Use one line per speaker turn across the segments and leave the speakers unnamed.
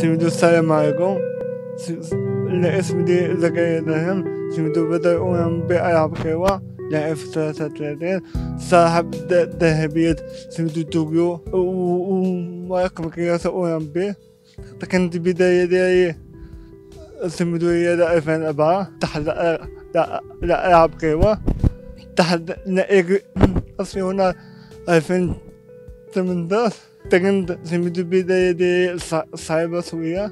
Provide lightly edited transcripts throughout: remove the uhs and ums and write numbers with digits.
سميتو السلام عليكم. الاسم ديالي زكريا درهم. سميتو بدر أولمبي ألعاب قوى. لاعب في 33. صاحب ذهبية سميتو طوكيو ورقم قياس أولمبي. كانت البداية ديالي سميتو هي 2004 تحت ألعاب قوى تحت نائج أسيونا 2018. كانت سميتو البداية ديالي صعيبة شوية.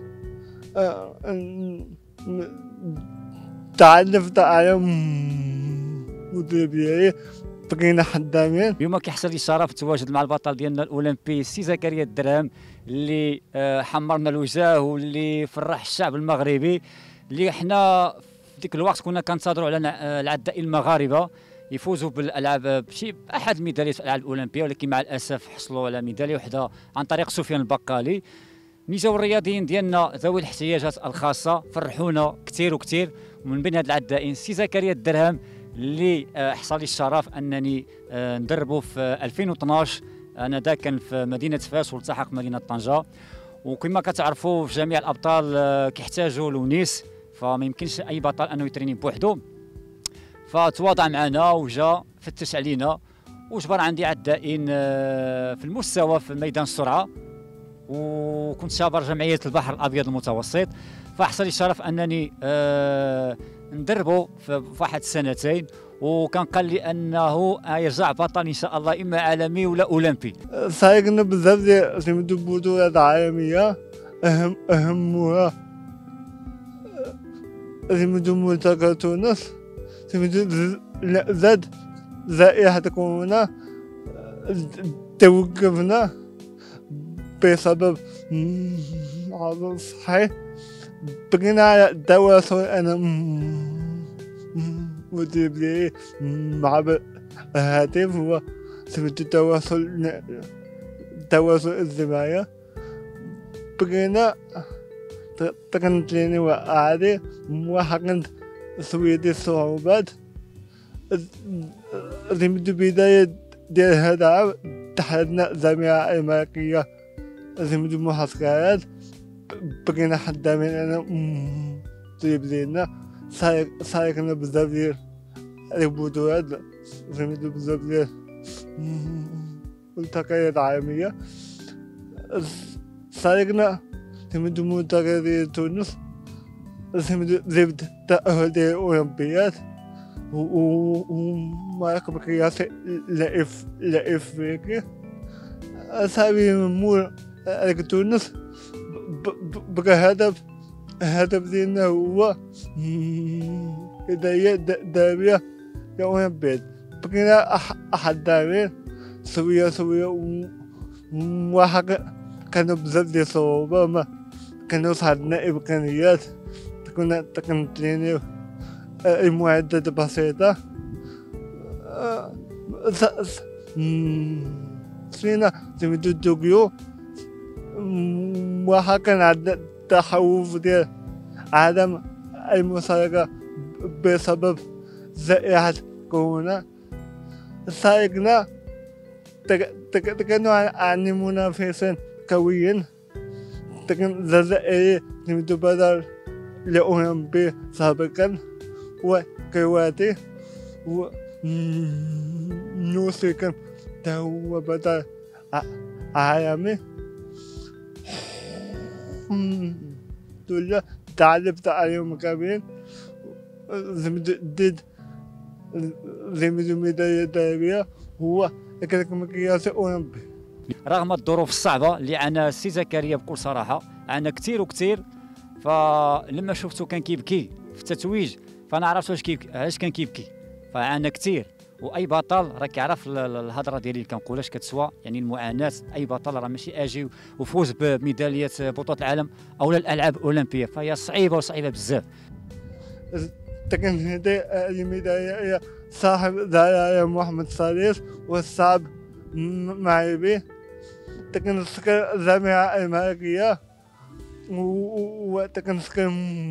تعلمت على المدرب ديالي بقينا خدامين.
اليوم كيحصل لي الشرف التواجد مع البطل ديالنا الاولمبي السي زكريا الدرهم اللي حمرنا الوجه واللي فرح الشعب المغربي اللي حنا في ديك الوقت كنا كنتظروا على العدائين المغاربه يفوزوا بالالعاب بشي احد الميداليات في الالعاب الاولمبيه، ولكن مع الاسف حصلوا على ميداليه وحده عن طريق سفيان البقالي. ملي جاو الرياضيين ديالنا ذوي الاحتياجات الخاصه فرحونا كثير وكثير، ومن بين هاد العدائين السي زكريا الدرهم اللي حصل لي الشرف انني ندربه في 2012. انا دا كان في مدينه فاس والتحق مدينه طنجه، وكما كتعرفوا في جميع الابطال كيحتاجوا لونيس، فما يمكنش اي بطل انه يتريني بوحدو. فتواضع معنا وجا فتش علينا وجبر عندي عدائين في المستوى في ميدان السرعه، وكنت شابر جمعيه البحر الابيض المتوسط. فحصل لي الشرف انني ندربه في واحد السنتين، وكان قال لي انه يرجع بطل ان شاء الله اما عالمي ولا اولمبي.
سايقنا بزاف ديال سميتو بطولات عالميه اهمها سميتو ملتقى تونس. سميتو زاد جائحة كورونا توقفنا بسبب مرض صحي. بقينا على التواصل انا مدير ديالي مع الهاتف هو سميتو التواصل الاجتماعي. بقينا كنترينيو عادي وحقنت شوية الصعوبات. سميتو بداية ديال هاد العام تحدنا جامعة أمريكية سميتو محاسكات. بقينا خدامين انا طيب ديالنا سايقنا بزاف ديال البطولات سميتو بزاف ديال ملتقيات عالمية. سايقنا سميتو ملتقى ديال تونس. سميتو جبت تأهل ديال الأولمبيات ومراكب قياسي لإفريقيا. أصحابي مول تونس بقى هدف ديالنا هو هدايا دابية للأولمبياد. بقينا خدامين شوية وحق كانوا بزاف ديال الصعوبة ما كانوش عندنا إمكانيات. كنا كنترينيو المعدات بسيطة. فينا سميتو طوكيو وحق كان عندنا تخوف ديال عدم المشاركة بسبب جائحة كورونا. سايقنا كانوا عندي منافسين قويين. كان جزائري سميتو بدر الأولمبي سابقا وكرواتي ونوسي كان هو بدر عالمي. دول تعلمت عليهم كاملين. زميلو ميدالية ذهبية هو كذلك مقياس أولمبي.
رغم الظروف الصعبة اللي عانى السي زكريا بكل صراحة، عانى كثير وكثير. فلما شفته كان كيبكي في التتويج فأنا عرفت علاش كان كيبكي. فعانى كثير، واي بطل راه كيعرف الهضره ديالي اللي كنقولهاش كتسوى، يعني المعاناه. اي بطل راه ماشي اجي وفوز بميداليه بطوله العالم او الالعاب الاولمبيه، فهي صعيبه وصعيبه بزاف.
تكن هدي الميداليه صاحب دايا محمد صالح والصعب معي به. تكن سكر جامعه الملكيه وتكن سكر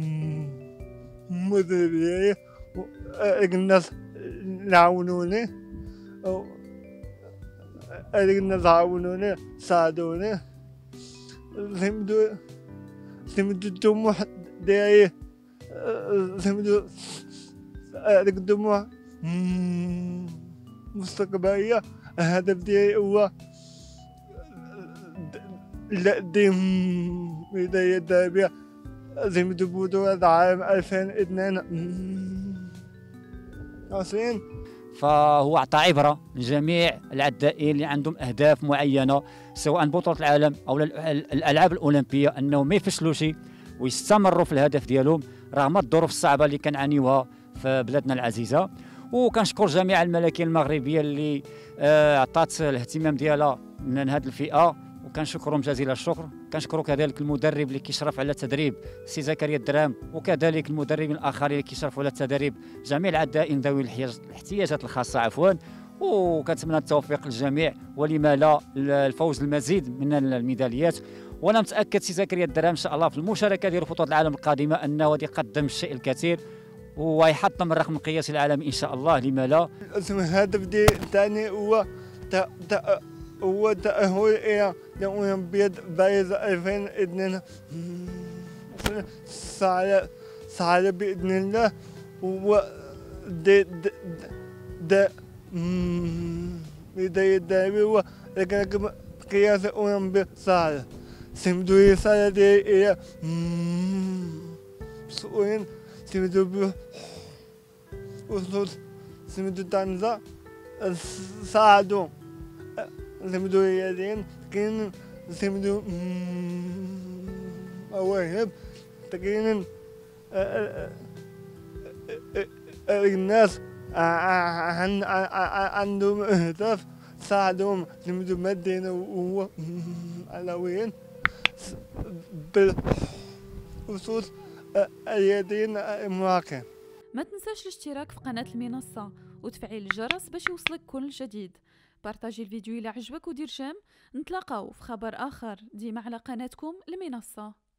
مدربي الناس عاونوني الناس عاونوني ساعدوني. سمدو الطموح ديالي سمدو هذاك الطموح مستقبلية. الهدف ديالي هو ديم بداية الدربية سمدو بطولة العالم 2022.
فهو عطى عبره لجميع العدائين اللي عندهم اهداف معينه سواء بطوله العالم او الالعاب الاولمبيه انهم ما يفشلوش ويستمروا في الهدف ديالهم رغم الظروف الصعبه اللي كنعانيوها في بلادنا العزيزه. وكنشكر جميع الملاكين المغربيه اللي عطات الاهتمام ديالها من هذه الفئه، وكنشكرهم جزيل الشكر. كنشكروا كذلك المدرب اللي كيشرف على التدريب سي زكريا الدرام، وكذلك المدربين الاخرين اللي كيشرفوا على التدريب جميع العدائين ذوي الاحتياجات الخاصه عفوا. وكنتمنى التوفيق للجميع ولما لا الفوز المزيد من الميداليات. وانا متاكد سي زكريا الدرام ان شاء الله في المشاركه ديالو في بطوله العالم القادمه انه غادي يقدم الشيء الكثير ويحطم الرقم القياسي العالمي ان شاء الله لما لا.
الهدف ديالي الثاني هو تأهل إلى الأولمبياد باريس 2022 سعادة بإذن الله. هو بداية الدربي هو رقم قياس الأولمبي سعادة. سمدو رسالة ديالي إلى مسؤولين سمدو سمدو طنجة ساعدوا سمدو رياضيين كاين سمدو مواهب كاين الناس عندهم اهداف ساعدهم سمدو ماديا وهو علويين بالخصوص الرياضيين المراهقين.
ما تنساش الاشتراك في قناة المنصة وتفعيل الجرس باش يوصلك كل جديد. بارطاجي الفيديو إلى عجبك ودير جيم. نتلاقاو في خبر آخر ديما على قناتكم المنصة.